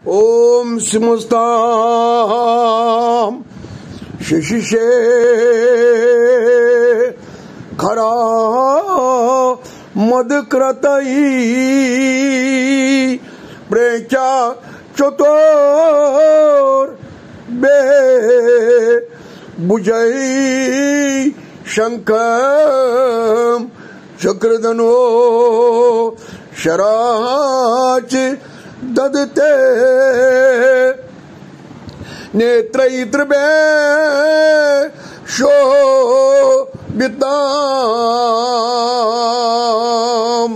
ओम सिमस्ताम शिशिषे खरा मदक्रतई प्रेचा चतुर बे बुझई शंखम चक्रधनो शराच ददते नेत्रैत्रबे शोभिताम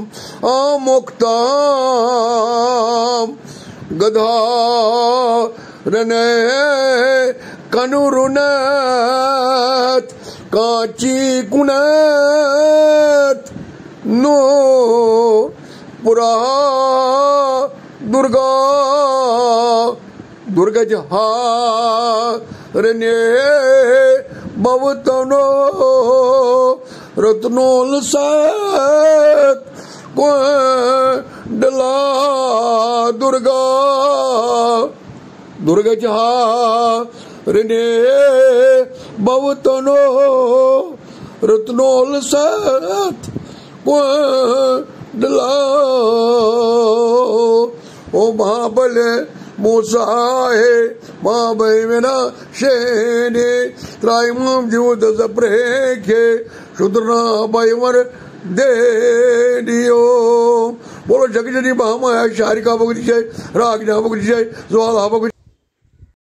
अमुक्ताम गधारने कनुरुनत कांची कुनत नो पुरा दुर्गा दुर्गजहारण्ये भवतनो रत्नोल्सत कुंडला दुर्गा दुर्गजहारण्ये भवतनो रत्नोल्सत कुंडला ओ महाबल मोसाहे महाभय मेरा शेने त्रायमम जीवत सप्रेखे शुद्रना भयवर दे दियो। बोलो जगजनी महामाया शारिका भगवती जय, रागना भगवती जय, ज्वाला भगवती